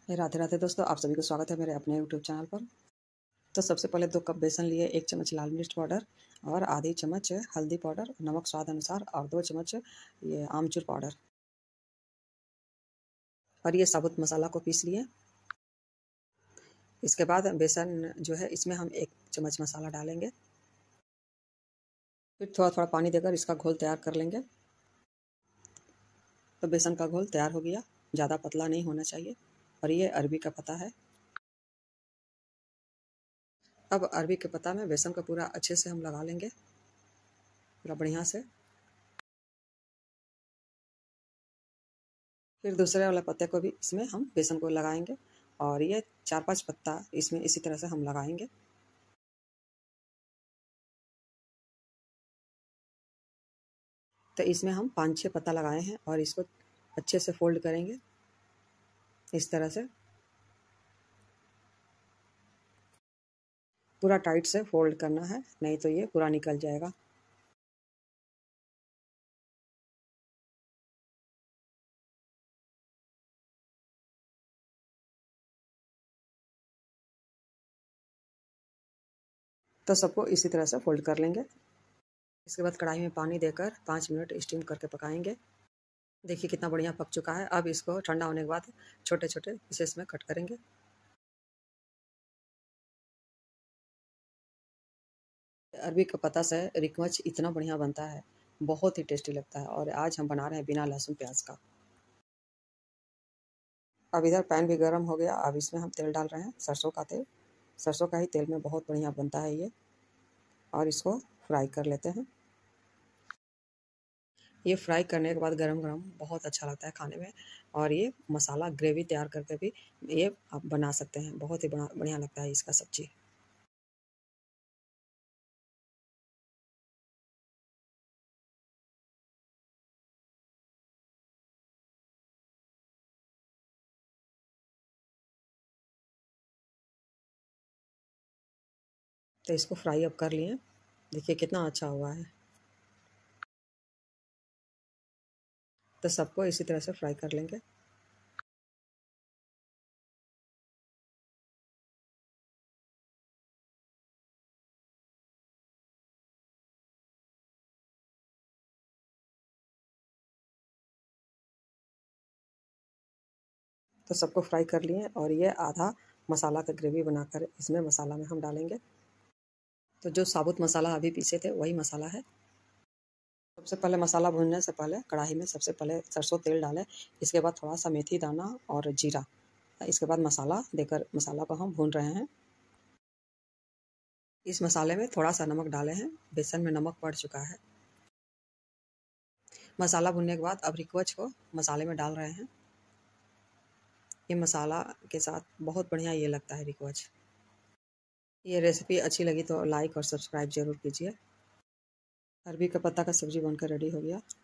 राधे राधे दोस्तों, आप सभी को स्वागत है मेरे अपने यूट्यूब चैनल पर। तो सबसे पहले 2 कप बेसन लिए, 1 चम्मच लाल मिर्च पाउडर और आधी चम्मच हल्दी पाउडर, नमक स्वाद अनुसार और 2 चम्मच ये आमचूर पाउडर और ये साबुत मसाला को पीस लिए। इसके बाद बेसन जो है इसमें हम 1 चम्मच मसाला डालेंगे। फिर थोड़ा थोड़ा पानी देकर इसका घोल तैयार कर लेंगे। तो बेसन का घोल तैयार हो गया, ज़्यादा पतला नहीं होना चाहिए। और ये अरबी का पत्ता है। अब अरबी के पत्ता में बेसन को पूरा अच्छे से हम लगा लेंगे, पूरा बढ़िया से। फिर दूसरे वाले पत्ते को भी इसमें हम बेसन को लगाएंगे और ये 4-5 पत्ता इसमें इसी तरह से हम लगाएंगे। तो इसमें हम 5-6 पत्ता लगाए हैं और इसको अच्छे से फोल्ड करेंगे इस तरह से। पूरा टाइट से फोल्ड करना है, नहीं तो ये पूरा निकल जाएगा। तो सबको इसी तरह से फोल्ड कर लेंगे। इसके बाद कढ़ाई में पानी देकर 5 मिनट स्टीम करके पकाएंगे। देखिए कितना बढ़िया पक चुका है। अब इसको ठंडा होने के बाद छोटे छोटे पीसेस में कट करेंगे। अरबी का पत्ता से रिकवच इतना बढ़िया बनता है, बहुत ही टेस्टी लगता है। और आज हम बना रहे हैं बिना लहसुन प्याज का। अब इधर पैन भी गर्म हो गया। अब इसमें हम तेल डाल रहे हैं, सरसों का तेल। सरसों का ही तेल में बहुत बढ़िया बनता है ये। और इसको फ्राई कर लेते हैं। ये फ्राई करने के बाद गरम गरम बहुत अच्छा लगता है खाने में। और ये मसाला ग्रेवी तैयार करके भी ये आप बना सकते हैं, बहुत ही बढ़िया लगता है इसका सब्जी। तो इसको फ्राई अप कर लिए। देखिए कितना अच्छा हुआ है। तो सबको इसी तरह से फ्राई कर लेंगे। तो सबको फ्राई कर लिए और ये आधा मसाला का ग्रेवी बनाकर इसमें मसाला में हम डालेंगे। तो जो साबुत मसाला अभी पीसे थे वही मसाला है। सबसे पहले मसाला भूनने से पहले कढ़ाई में सबसे पहले सरसों तेल डालें। इसके बाद थोड़ा सा मेथी दाना और जीरा। इसके बाद मसाला देकर मसाला को हम भून रहे हैं। इस मसाले में थोड़ा सा नमक डाले हैं, बेसन में नमक पड़ चुका है। मसाला भुनने के बाद अब रिकवच को मसाले में डाल रहे हैं। ये मसाला के साथ बहुत बढ़िया ये लगता है रिकवच। ये रेसिपी अच्छी लगी तो लाइक और सब्सक्राइब जरूर कीजिए। अरबी का पत्ता का सब्जी बनकर रेडी हो गया।